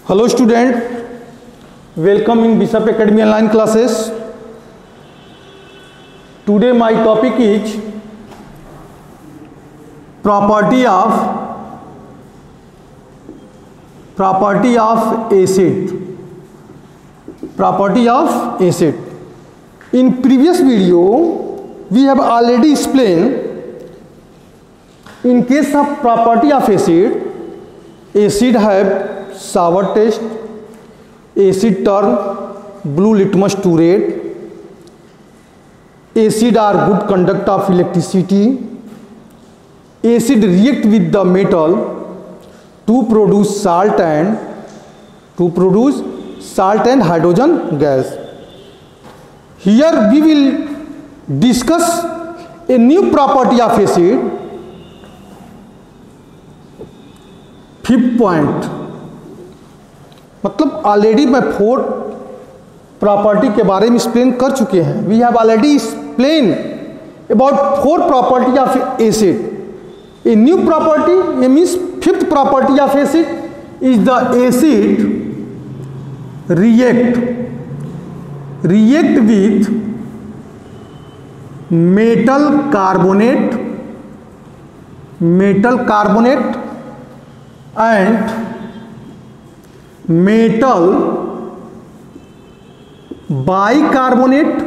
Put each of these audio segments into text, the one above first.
Hello student, welcome in Bishop Academy online classes. Today my topic is property of acid. Property of acid. In previous video we have already explained in case of property of acid have sour taste, acid turn blue litmus to red, acid are good conductor of electricity, acid react with the metal to produce salt and hydrogen gas. Here we will discuss a new property of acid. Fifth point, मतलब already मैं 4 property के बारे में explain कर चुके हैं. We have already explain about 4 property of acid. A new property, ये means fifth property of acid is the acid react with metal carbonate and metal bicarbonate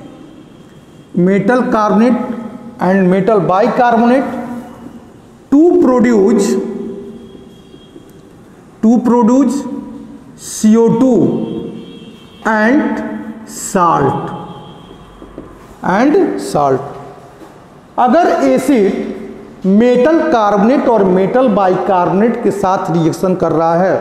to produce CO2 and salt. अगर acid metal carbonate और metal bicarbonate के साथ reaction कर रहा है,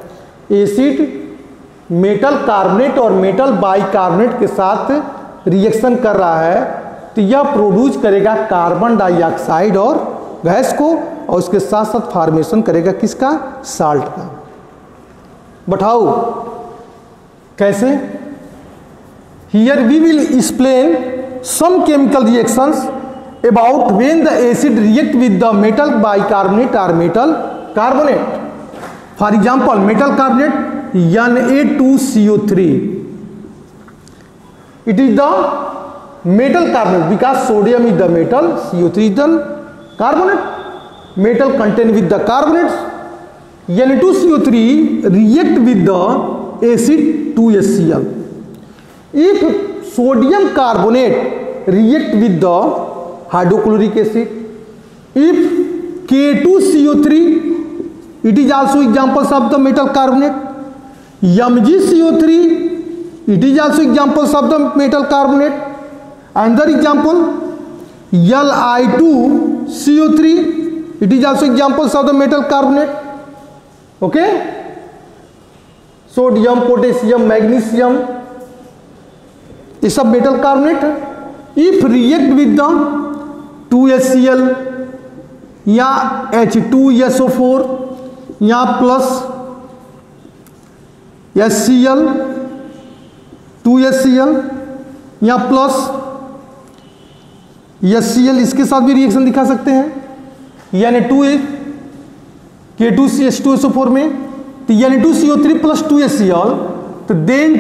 acid metal carbonate और metal bicarbonate के साथ रिएक्शन कर रहा है, तो यह प्रोड्यूस करेगा कार्बन डाइऑक्साइड और गैस को, और उसके साथ साथ फॉर्मेशन करेगा किसका? साल्ट का. बताओ कैसे? Here we will explain some chemical reactions about when the acid react with the metal bicarbonate or metal carbonate. For example, metal carbonate Na2CO3. It is the metal carbonate because sodium is the metal, CO3 is the carbonate. Metal contained with the carbonates. Na2CO3 react with the acid 2HCl. If sodium carbonate react with the hydrochloric acid, if K2CO3, it is also examples of the metal carbonate. MgCO3, it is also examples of the metal carbonate. Another example, Li2CO3, it is also examples of the metal carbonate. Okay, sodium, potassium, magnesium, ये सब metal carbonate है. If react with the 2HCl या H2SO4 या plus HCl 2HCl या plus HCl, इसके साथ भी reaction दिखा सकते हैं. यानी K2CH2SO4 में तो Na2CO3 प्लस 2HCl, तो then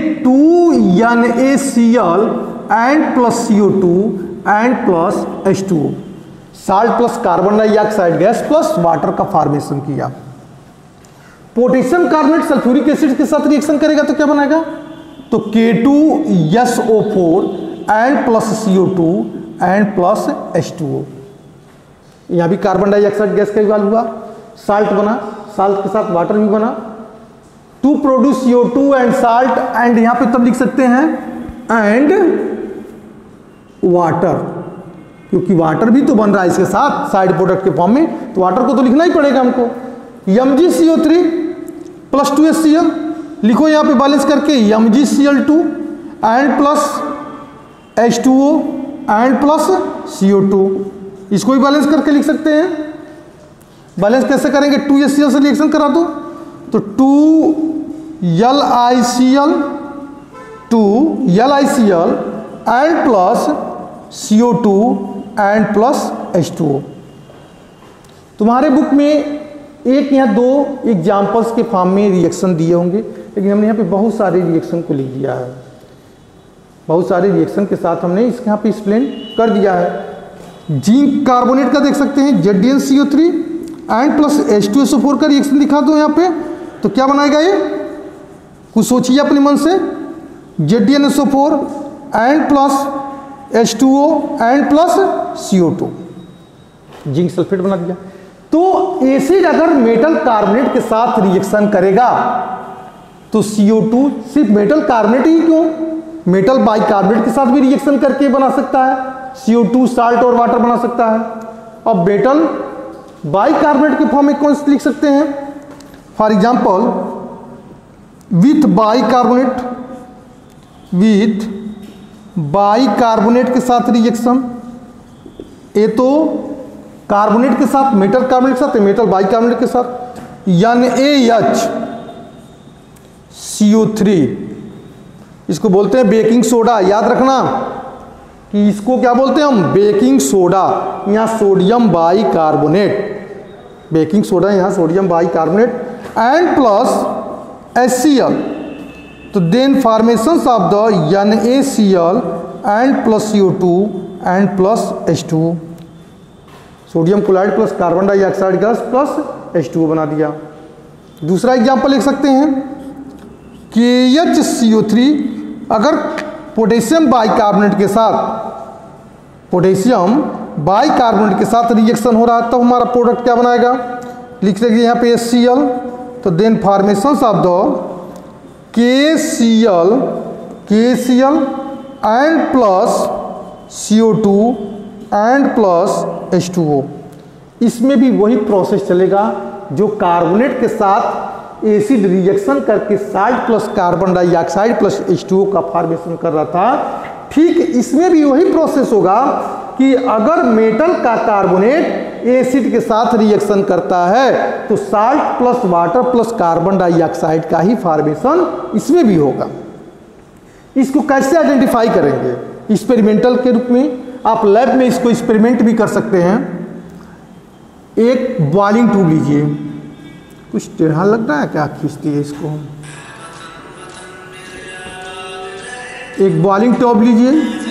2NaCl and plus CO2 and plus H2O, salt plus carbon dioxide gas plus water का फॉर्मेशन किया. पोटेशियम कार्बोनेट सल्फ्यूरिक एसिड के साथ रिएक्शन करेगा तो क्या बनाएगा? तो K2SO4 and plus CO2 and plus H2O. यहां भी कार्बन डाइऑक्साइड गैस का इवॉल्व हुआ, साल्ट बना, साल्ट के साथ वाटर भी बना. To produce CO2 and salt, and यहां पे तब लिख सकते हैं एंड वाटर, क्योंकि वाटर भी तो बन रहा है इसके साथ साइड प्रोडक्ट के फॉर्म में, तो वाटर को तो लिखना ही पड़ेगा हमको. MgCO3 प्लस 2HCl लिखो यहां पे बैलेंस करके, MgCl2 and plus H2O and plus CO2, इसको भी बैलेंस करके लिख सकते हैं. बैलेंस कैसे करेंगे? 2HCl से रिएक्शन करा दो तो 2LiCl and plus CO2 and plus H2O. तुम्हारे बुक में एक या दो एग्जाम्पल्स के फॉर्म में रिएक्शन दिए होंगे, लेकिन हमने यहाँ पे बहुत सारे रिएक्शन को लिख दिया है, बहुत सारे रिएक्शन के साथ हमने इसके यहाँ पे एक्सप्लेन कर दिया है। जिंक कार्बोनेट का देख सकते हैं, ZnCO3 एंड प्लस H2SO4 का रिएक्शन दिखा दो यहाँ पे, तो क्या बनाएगा ये, कुछ सोचिए अपने मन से। ZnSO4 and plus H2O and plus CO2, zinc sulphate बना दिया। तो एसिड अगर मेटल कार्बोनेट के साथ रिएक्शन करेगा तो CO2 सिर्फ मेटल कार्बोनेट ही क्यों, मेटल बाइकार्बोनेट के साथ भी रिएक्शन करके बना सकता है, CO2 साल्ट और वाटर बना सकता है। अब मेटल बाइकार्बोनेट के फॉर्म में कौन से लिख सकते हैं, फॉर एग्जांपल विथ बाइकार्बोनेट के साथ रिएक्शन, ये तो कार्बोनेट के साथ, मेटल कार्बोनेट के साथ, मेटल बाइकार्बोनेट के साथ, NaHCO3, इसको बोलते हैं बेकिंग सोडा। याद रखना कि इसको क्या बोलते हैं हम, बेकिंग सोडा, यहाँ सोडियम बाइकार्बोनेट, बेकिंग सोडा यहाँ sodium bicarbonate and plus HCl। तो then formations of the NaCl and plus CO2 and plus H2O, sodium chloride plus carbon dioxide gas plus H2O बना दिया। दूसरा एग्जांपल लिख सकते हैं KHCO3, अगर पोटेशियम बाइकार्बोनेट के साथ रिएक्शन हो रहा है तो हमारा प्रोडक्ट क्या बनाएगा, लिख सकते यहाँ पे HCl। तो then formations of the KCl and plus CO2 and plus H2O, इसमें भी वही प्रोसेस चलेगा जो कार्बोनेट के साथ एसिड रिएक्शन करके salt plus carbon dioxide plus H2O का फॉर्मेशन कर रहा था। ठीक इसमें भी वही प्रोसेस होगा कि अगर मेटल का कार्बोनेट एसिड के साथ रिएक्शन करता है तो salt plus water plus carbon dioxide का ही फॉर्मेशन इसमें भी होगा। इसको कैसे आइडेंटिफाई करेंगे, एक्सपेरिमेंटल के रूप में आप लैब में इसको एक्सपेरिमेंट भी कर सकते हैं। एक बॉइलिंग ट्यूब लीजिए, कुछ टेढ़ा लग रहा है क्या, खींचती है इसको। एक बॉइलिंग ट्यूब लीजिए,